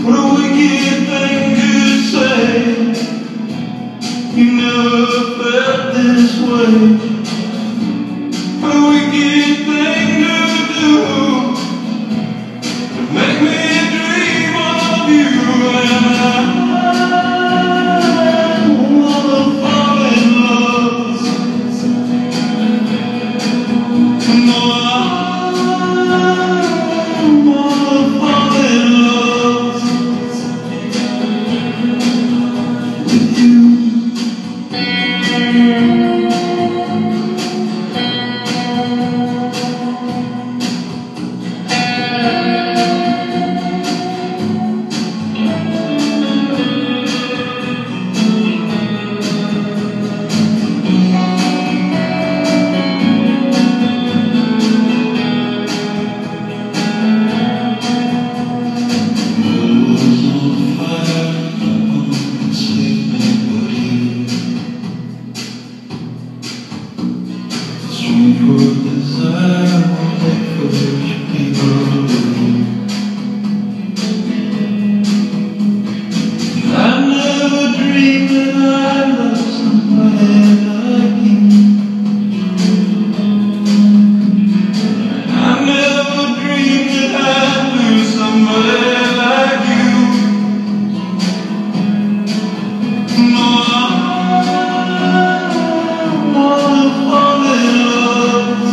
What a wicked thing to say. You never felt this way. What a wicked thing to do, to make me dream of you. And I wanna fall in love. No, I wanna fall in love with you. For desire, for people. I never dreamed that I'd love somebody like you. I never dreamed that I'd lose somebody like you. No, I wanna fall in love.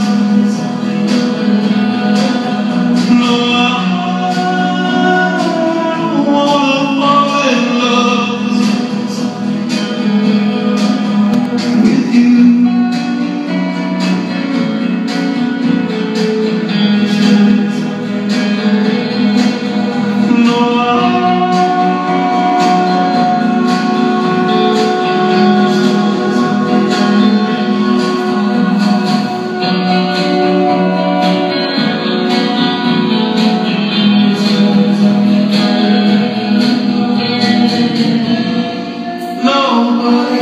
Nobody